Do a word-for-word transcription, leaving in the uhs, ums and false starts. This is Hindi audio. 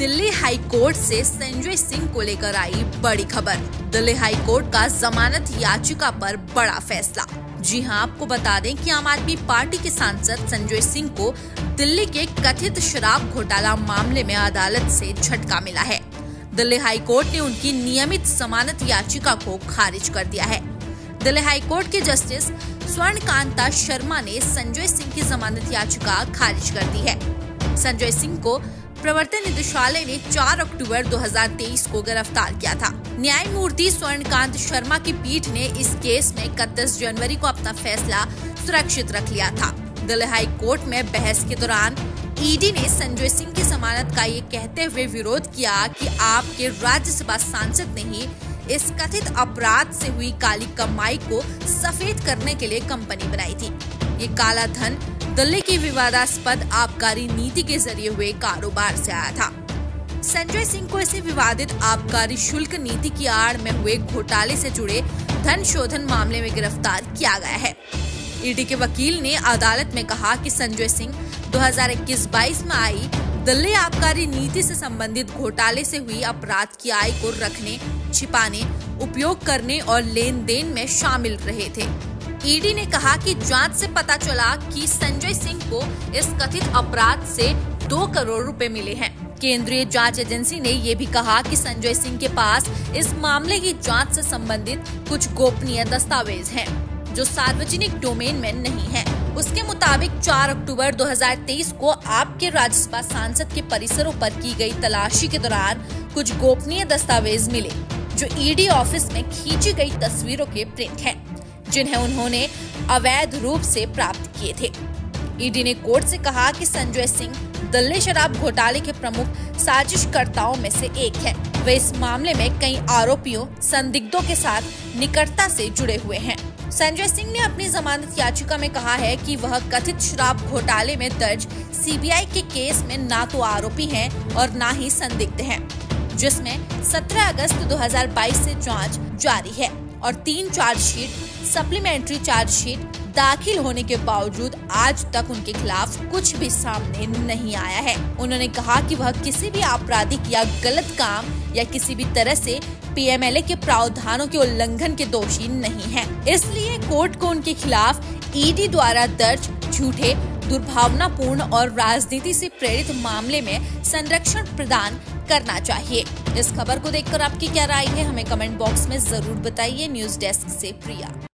दिल्ली हाई कोर्ट से संजय सिंह को लेकर आई बड़ी खबर। दिल्ली हाई कोर्ट का जमानत याचिका पर बड़ा फैसला। जी हां, आपको बता दें कि आम आदमी पार्टी के सांसद संजय सिंह को दिल्ली के कथित शराब घोटाला मामले में अदालत से झटका मिला है। दिल्ली हाई कोर्ट ने उनकी नियमित जमानत याचिका को खारिज कर दिया है। दिल्ली हाई कोर्ट के जस्टिस स्वर्णकांता शर्मा ने संजय सिंह की जमानत याचिका खारिज कर दी है। संजय सिंह को प्रवर्तन निदेशालय ने चार अक्टूबर दो हज़ार तेईस को गिरफ्तार किया था। न्यायमूर्ति स्वर्णकांत शर्मा की पीठ ने इस केस में इकतीस जनवरी को अपना फैसला सुरक्षित रख लिया था। दिल्ली हाई कोर्ट में बहस के दौरान ईडी ने संजय सिंह की जमानत का ये कहते हुए विरोध किया कि आपके राज्यसभा सांसद ने ही इस कथित अपराध से हुई काली कमाई को सफेद करने के लिए कंपनी बनाई थी। ये काला धन दिल्ली की विवादास्पद आबकारी नीति के जरिए हुए कारोबार से आया था। संजय सिंह को इसी विवादित आबकारी शुल्क नीति की आड़ में हुए घोटाले से जुड़े धन शोधन मामले में गिरफ्तार किया गया है। ईडी के वकील ने अदालत में कहा कि संजय सिंह दो हज़ार इक्कीस बाईस में आई दिल्ली आबकारी नीति से संबंधित घोटाले से हुई अपराध की आय को रखने, छिपाने, उपयोग करने और लेन देन में शामिल रहे थे। ईडी ने कहा कि जांच से पता चला कि संजय सिंह को इस कथित अपराध से दो करोड़ रुपए मिले हैं। केंद्रीय जांच एजेंसी ने ये भी कहा कि संजय सिंह के पास इस मामले की जांच से संबंधित कुछ गोपनीय दस्तावेज हैं, जो सार्वजनिक डोमेन में नहीं है। उसके मुताबिक चार अक्टूबर दो हज़ार तेईस को आपके राज्यसभा सांसद के परिसरों पर की गई तलाशी के दौरान कुछ गोपनीय दस्तावेज मिले, जो ईडी ऑफिस में खींची गई तस्वीरों के प्रिंट हैं, जिन्हें उन्होंने अवैध रूप से प्राप्त किए थे। ईडी ने कोर्ट से कहा कि संजय सिंह दिल्ली शराब घोटाले के प्रमुख साजिशकर्ताओं में से एक है। वे इस मामले में कई आरोपियों, संदिग्धों के साथ निकटता से जुड़े हुए हैं। संजय सिंह ने अपनी जमानत याचिका में कहा है कि वह कथित शराब घोटाले में दर्ज सीबीआई के केस में ना तो आरोपी हैं और ना ही संदिग्ध हैं, जिसमें सत्रह अगस्त दो हज़ार बाईस से जांच जारी है और तीन चार्जशीट, सप्लीमेंट्री चार्जशीट दाखिल होने के बावजूद आज तक उनके खिलाफ कुछ भी सामने नहीं आया है। उन्होंने कहा कि वह किसी भी आपराधिक या गलत काम या किसी भी तरह से पीएमएलए के प्रावधानों के उल्लंघन के दोषी नहीं है। इसलिए कोर्ट को उनके खिलाफ ईडी द्वारा दर्ज झूठे, दुर्भावनापूर्ण और राजनीति से प्रेरित मामले में संरक्षण प्रदान करना चाहिए। इस खबर को देखकर आपकी क्या राय है, हमें कमेंट बॉक्स में जरूर बताइए। न्यूज डेस्क से प्रिया।